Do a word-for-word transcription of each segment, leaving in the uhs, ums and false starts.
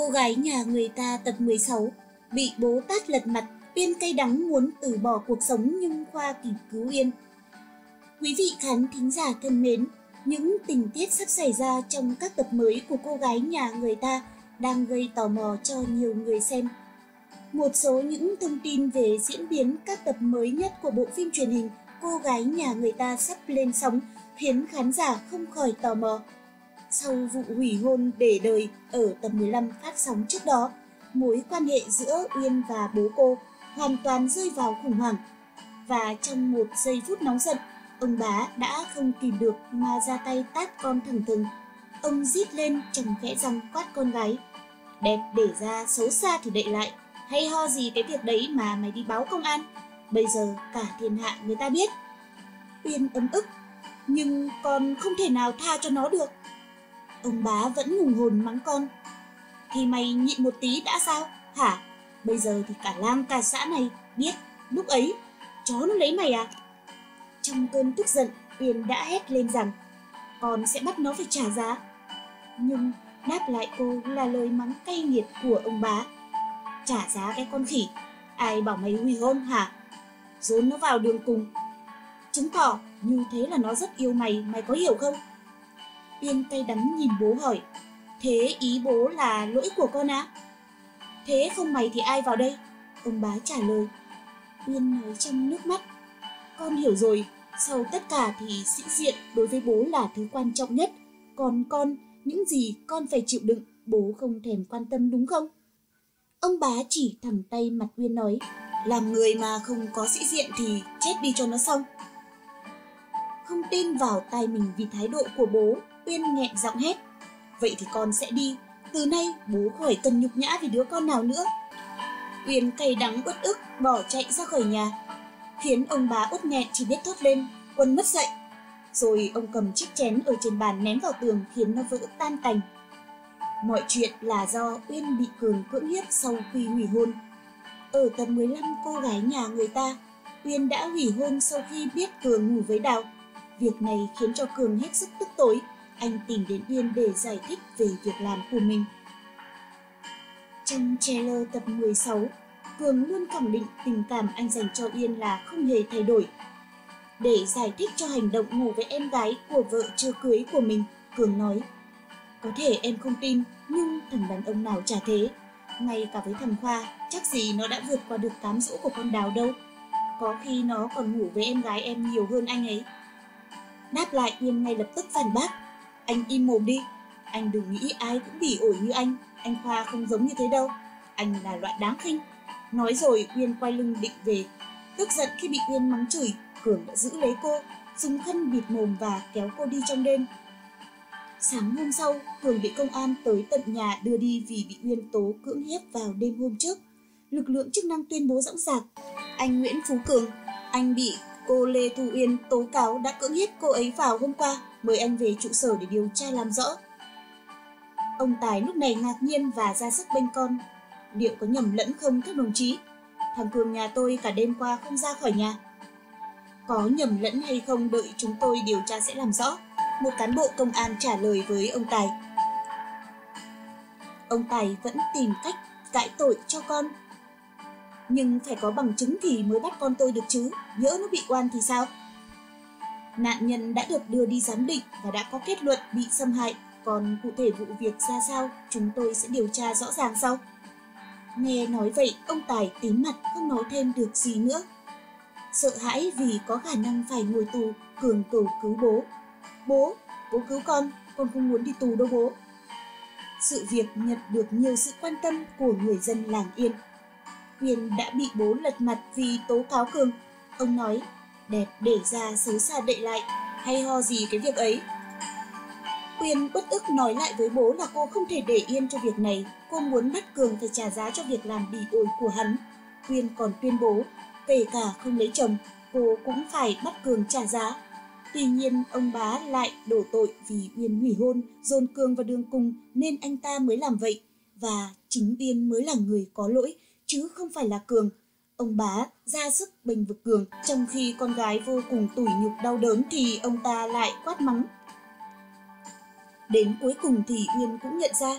Cô gái nhà người ta tập mười sáu, bị bố tát lật mặt, Uyên cay đắng muốn từ bỏ cuộc sống nhưng Khoa kịp cứu Uyên. Quý vị khán thính giả thân mến, những tình tiết sắp xảy ra trong các tập mới của Cô gái nhà người ta đang gây tò mò cho nhiều người xem. Một số những thông tin về diễn biến các tập mới nhất của bộ phim truyền hình Cô gái nhà người ta sắp lên sóng khiến khán giả không khỏi tò mò. Sau vụ hủy hôn để đời ở tập mười lăm phát sóng trước đó, mối quan hệ giữa Uyên và bố cô hoàn toàn rơi vào khủng hoảng. Và trong một giây phút nóng giận, ông bá đã không kìm được mà ra tay tát con thẳng thừng. Ông rít lên trong kẽ răng quát con gái: "Đẹp để ra, xấu xa thì đậy lại. Hay ho gì cái việc đấy mà mày đi báo công an. Bây giờ cả thiên hạ người ta biết." Uyên ấm ức: "Nhưng con không thể nào tha cho nó được." Ông bá vẫn hùng hồn mắng con: "Thì mày nhịn một tí đã sao, hả? Bây giờ thì cả làng cả xã này biết, lúc ấy chó nó lấy mày à?" Trong cơn tức giận, Uyên đã hét lên rằng con sẽ bắt nó phải trả giá. Nhưng đáp lại cô là lời mắng cay nghiệt của ông bá: "Trả giá cái con khỉ, ai bảo mày hủy hôn hả? Dồn nó vào đường cùng. Chứng tỏ như thế là nó rất yêu mày, mày có hiểu không?" Uyên cay đắng nhìn bố hỏi: "Thế ý bố là lỗi của con á?" "Thế không mày thì ai vào đây?" Ông bá trả lời. Uyên nói trong nước mắt: "Con hiểu rồi, sau tất cả thì sĩ diện đối với bố là thứ quan trọng nhất. Còn con, những gì con phải chịu đựng, bố không thèm quan tâm đúng không?" Ông bá chỉ thẳng tay mặt Uyên nói: "Làm người mà không có sĩ diện thì chết đi cho nó xong." Không tin vào tai mình vì thái độ của bố, Uyên nghẹn giọng hét: "Vậy thì con sẽ đi. Từ nay bố khỏi cần nhục nhã vì đứa con nào nữa." Uyên cay đắng uất ức bỏ chạy ra khỏi nhà, khiến ông bá uất nghẹn chỉ biết thốt lên: "Quân mất dạy!" Rồi ông cầm chiếc chén ở trên bàn ném vào tường khiến nó vỡ tan tành. Mọi chuyện là do Uyên bị Cường cưỡng hiếp sau khi hủy hôn. Ở tập mười lăm Cô gái nhà người ta, Uyên đã hủy hôn sau khi biết Cường ngủ với Đào. Việc này khiến cho Cường hết sức tức tối. Anh tìm đến Uyên để giải thích về việc làm của mình. Trong trailer tập mười sáu, Cường luôn khẳng định tình cảm anh dành cho Uyên là không hề thay đổi. Để giải thích cho hành động ngủ với em gái của vợ chưa cưới của mình, Cường nói: "Có thể em không tin, nhưng thằng đàn ông nào chả thế. Ngay cả với thằng Khoa, chắc gì nó đã vượt qua được cám dỗ của con Đào đâu. Có khi nó còn ngủ với em gái em nhiều hơn anh ấy." Đáp lại, Uyên ngay lập tức phản bác: "Anh im mồm đi. Anh đừng nghĩ ai cũng bỉ ổi như anh. Anh Khoa không giống như thế đâu. Anh là loại đáng khinh." Nói rồi Uyên quay lưng định về. Tức giận khi bị Uyên mắng chửi, Cường đã giữ lấy cô, dùng khăn bịt mồm và kéo cô đi trong đêm. Sáng hôm sau, Cường bị công an tới tận nhà đưa đi vì bị Uyên tố cưỡng hiếp vào đêm hôm trước. Lực lượng chức năng tuyên bố dõng dạc: "Anh Nguyễn Phú Cường, anh bị cô Lê Thu Uyên tố cáo đã cưỡng hiếp cô ấy vào hôm qua, mời anh về trụ sở để điều tra làm rõ." Ông Tài lúc này ngạc nhiên và ra sức bênh con: "Liệu có nhầm lẫn không các đồng chí? Thằng Cường nhà tôi cả đêm qua không ra khỏi nhà." "Có nhầm lẫn hay không đợi chúng tôi điều tra sẽ làm rõ," một cán bộ công an trả lời với ông Tài. Ông Tài vẫn tìm cách cãi tội cho con: "Nhưng phải có bằng chứng thì mới bắt con tôi được chứ, nhỡ nó bị oan thì sao?" Nạn nhân đã được đưa đi giám định và đã có kết luận bị xâm hại, còn cụ thể vụ việc ra sao chúng tôi sẽ điều tra rõ ràng sau. Nghe nói vậy, ông Tài tím mặt không nói thêm được gì nữa. Sợ hãi vì có khả năng phải ngồi tù, Cường cầu cứu bố: "Bố, bố cứu con, con không muốn đi tù đâu bố." Sự việc nhận được nhiều sự quan tâm của người dân làng Yên. Uyên đã bị bố lật mặt vì tố cáo Cường. Ông nói: "Đẹp để ra, xấu xa đậy lại. Hay ho gì cái việc ấy." Uyên uất ức nói lại với bố là cô không thể để yên cho việc này. Cô muốn bắt Cường phải trả giá cho việc làm bỉ ổi của hắn. Uyên còn tuyên bố kể cả không lấy chồng, cô cũng phải bắt Cường trả giá. Tuy nhiên, ông bá lại đổ tội vì Uyên hủy hôn, dồn Cường vào đường cùng nên anh ta mới làm vậy. Và chính Uyên mới là người có lỗi, chứ không phải là Cường. Ông bá ra sức bênh vực Cường, trong khi con gái vô cùng tủi nhục đau đớn thì ông ta lại quát mắng. Đến cuối cùng thì Uyên cũng nhận ra,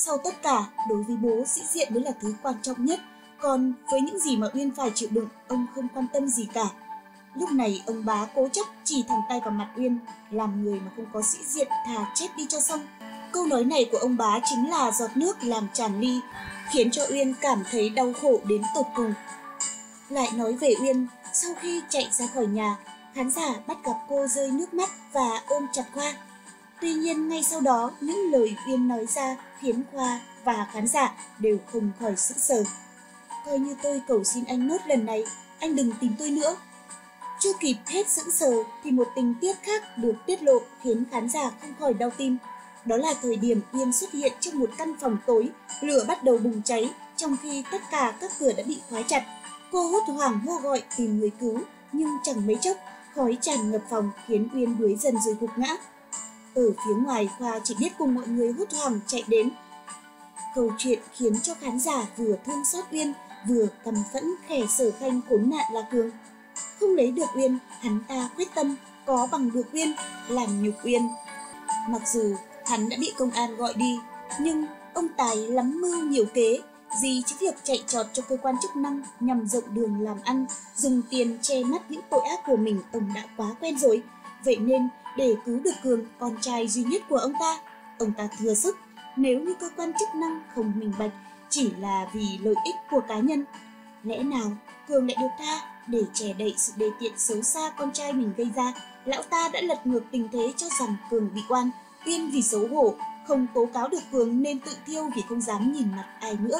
Sau tất cả, đối với bố, sĩ diện mới là thứ quan trọng nhất. Còn với những gì mà Uyên phải chịu đựng, ông không quan tâm gì cả. Lúc này ông bá cố chấp chỉ thẳng tay vào mặt Uyên, làm người mà không có sĩ diện thà chết đi cho xong. Câu nói này của ông bá chính là giọt nước làm tràn ly, khiến cho Uyên cảm thấy đau khổ đến tột cùng. Lại nói về Uyên, sau khi chạy ra khỏi nhà, khán giả bắt gặp cô rơi nước mắt và ôm chặt Khoa. Tuy nhiên ngay sau đó, những lời Uyên nói ra khiến Khoa và khán giả đều không khỏi sững sờ. Coi như tôi cầu xin anh nốt lần này, anh đừng tìm tôi nữa. Chưa kịp hết sững sờ thì một tình tiết khác được tiết lộ khiến khán giả không khỏi đau tim. Đó là thời điểm Uyên xuất hiện trong một căn phòng tối, lửa bắt đầu bùng cháy, trong khi tất cả các cửa đã bị khóa chặt. Cô hốt hoảng hô gọi tìm người cứu, nhưng chẳng mấy chốc, khói tràn ngập phòng khiến Uyên đuối dần rồi gục ngã. Ở phía ngoài, Khoa chỉ biết cùng mọi người hốt hoảng chạy đến. Câu chuyện khiến cho khán giả vừa thương xót Uyên, vừa căm phẫn kẻ Sở Khanh khốn nạn là Cường. Không lấy được Uyên, hắn ta quyết tâm có bằng được Uyên, làm nhục Uyên. Mặc dù hắn đã bị công an gọi đi, nhưng ông Tài lắm mưu nhiều kế, gì chứ việc chạy trọt cho cơ quan chức năng nhằm rộng đường làm ăn, dùng tiền che mắt những tội ác của mình ông đã quá quen rồi. Vậy nên để cứu được Cường, con trai duy nhất của ông ta, ông ta thừa sức. Nếu như cơ quan chức năng không minh bạch chỉ là vì lợi ích của cá nhân, lẽ nào Cường lại được tha? Để che đậy sự đề tiện xấu xa con trai mình gây ra, lão ta đã lật ngược tình thế cho rằng Cường bị oan. Uyên vì xấu hổ không tố cáo được Cường nên tự thiêu vì không dám nhìn mặt ai nữa.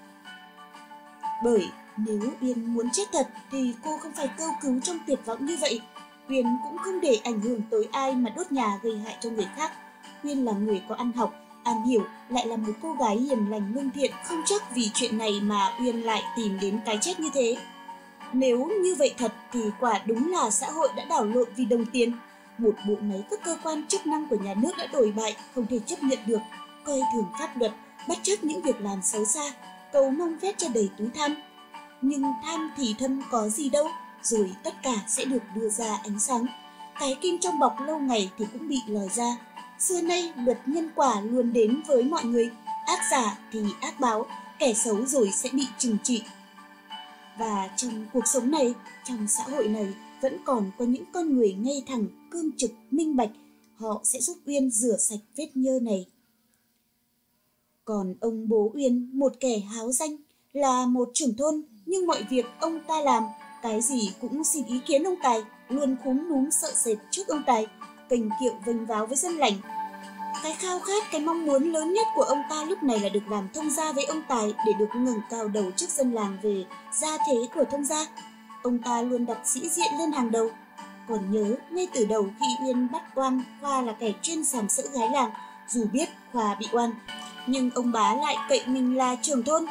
Bởi nếu Uyên muốn chết thật thì cô không phải kêu cứu trong tuyệt vọng như vậy. Uyên cũng không để ảnh hưởng tới ai mà đốt nhà gây hại cho người khác. Uyên là người có ăn học, am hiểu, lại là một cô gái hiền lành lương thiện, không chắc vì chuyện này mà Uyên lại tìm đến cái chết như thế. Nếu như vậy thật thì quả đúng là xã hội đã đảo lộn vì đồng tiền. Một bộ máy các cơ quan chức năng của nhà nước đã đổi bại, không thể chấp nhận được, coi thường pháp luật, bất chấp những việc làm xấu xa, cầu mong phép cho đầy túi tham. Nhưng tham thì thâm có gì đâu, rồi tất cả sẽ được đưa ra ánh sáng. Cái kim trong bọc lâu ngày thì cũng bị lòi ra. Xưa nay luật nhân quả luôn đến với mọi người, ác giả thì ác báo, kẻ xấu rồi sẽ bị trừng trị. Và trong cuộc sống này, trong xã hội này, vẫn còn có những con người ngay thẳng, cương trực, minh bạch. Họ sẽ giúp Uyên rửa sạch vết nhơ này. Còn ông bố Uyên, một kẻ háo danh, là một trưởng thôn, nhưng mọi việc ông ta làm, cái gì cũng xin ý kiến ông Tài, luôn cúm núm sợ sệt trước ông Tài, kềnh kiệu vênh váo với dân lành. Cái khao khát, cái mong muốn lớn nhất của ông ta lúc này là được làm thông gia với ông Tài để được ngẩng cao đầu trước dân làng về gia thế của thông gia. Ông ta luôn đặt sĩ diện lên hàng đầu. Còn nhớ, ngay từ đầu khi Uyên bắt oan Khoa là kẻ chuyên sàm sỡ gái làng, dù biết Khoa bị oan, nhưng ông bá lại cậy mình là trưởng thôn,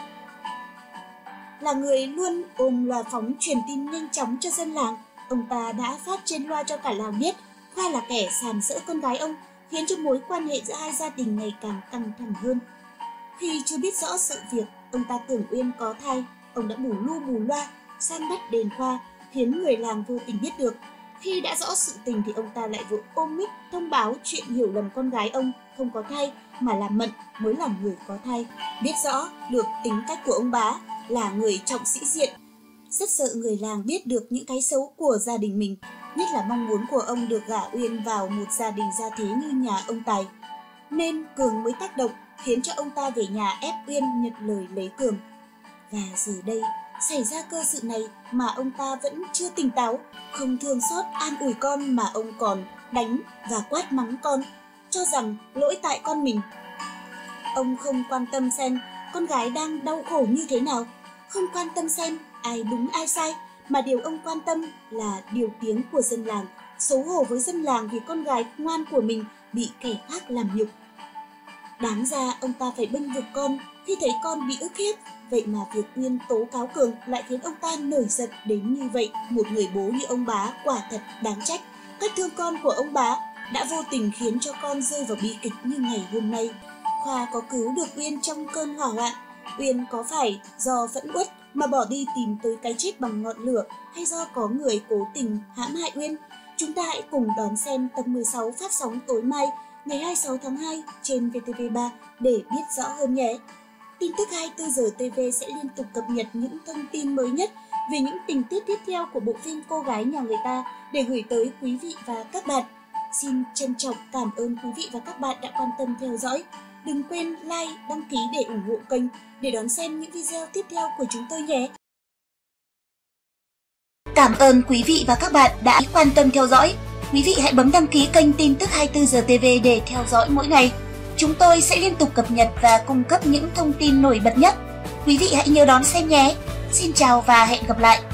là người luôn ôm loa phóng truyền tin nhanh chóng cho dân làng. Ông ta đã phát trên loa cho cả làng biết Khoa là kẻ sàm sỡ con gái ông, khiến cho mối quan hệ giữa hai gia đình ngày càng căng thẳng hơn. Khi chưa biết rõ sự việc, ông ta tưởng Uyên có thai, ông đã bù lu bù loa, săn bắt đền Khoa, khiến người làng vô tình biết được. Khi đã rõ sự tình thì ông ta lại vội ôm mic thông báo chuyện hiểu lầm con gái ông không có thai, mà là Mận mới là người có thai. Biết rõ được tính cách của ông bá là người trọng sĩ diện, rất sợ người làng biết được những cái xấu của gia đình mình, nhất là mong muốn của ông được gả Uyên vào một gia đình gia thế như nhà ông Tài. Nên Cường mới tác động, khiến cho ông ta về nhà ép Uyên nhận lời lấy Cường. Và giờ đây, xảy ra cơ sự này mà ông ta vẫn chưa tỉnh táo, không thương xót an ủi con mà ông còn đánh và quát mắng con, cho rằng lỗi tại con mình. Ông không quan tâm xem con gái đang đau khổ như thế nào, không quan tâm xem ai đúng ai sai, mà điều ông quan tâm là điều tiếng của dân làng, xấu hổ với dân làng vì con gái ngoan của mình bị kẻ khác làm nhục. Đáng ra ông ta phải bênh vực con khi thấy con bị ức hiếp, vậy mà việc Uyên tố cáo Cường lại khiến ông ta nổi giận đến như vậy. Một người bố như ông bá quả thật đáng trách. Cách thương con của ông bá đã vô tình khiến cho con rơi vào bi kịch như ngày hôm nay. Khoa có cứu được Uyên trong cơn hỏa hoạn. Uyên có phải do phẫn uất mà bỏ đi tìm tới cái chết bằng ngọn lửa, hay do có người cố tình hãm hại Uyên? Chúng ta hãy cùng đón xem tập mười sáu phát sóng tối mai ngày hai mươi sáu tháng hai trên vê tê vê ba để biết rõ hơn nhé. Tin tức hai mươi tư giờ tê vê sẽ liên tục cập nhật những thông tin mới nhất về những tình tiết tiếp theo của bộ phim Cô gái nhà người ta để gửi tới quý vị và các bạn. Xin trân trọng cảm ơn quý vị và các bạn đã quan tâm theo dõi. Đừng quên like, đăng ký để ủng hộ kênh để đón xem những video tiếp theo của chúng tôi nhé. Cảm ơn quý vị và các bạn đã quan tâm theo dõi. Quý vị hãy bấm đăng ký kênh tin tức hai mươi tư giờ tê vê để theo dõi mỗi ngày. Chúng tôi sẽ liên tục cập nhật và cung cấp những thông tin nổi bật nhất. Quý vị hãy nhớ đón xem nhé. Xin chào và hẹn gặp lại.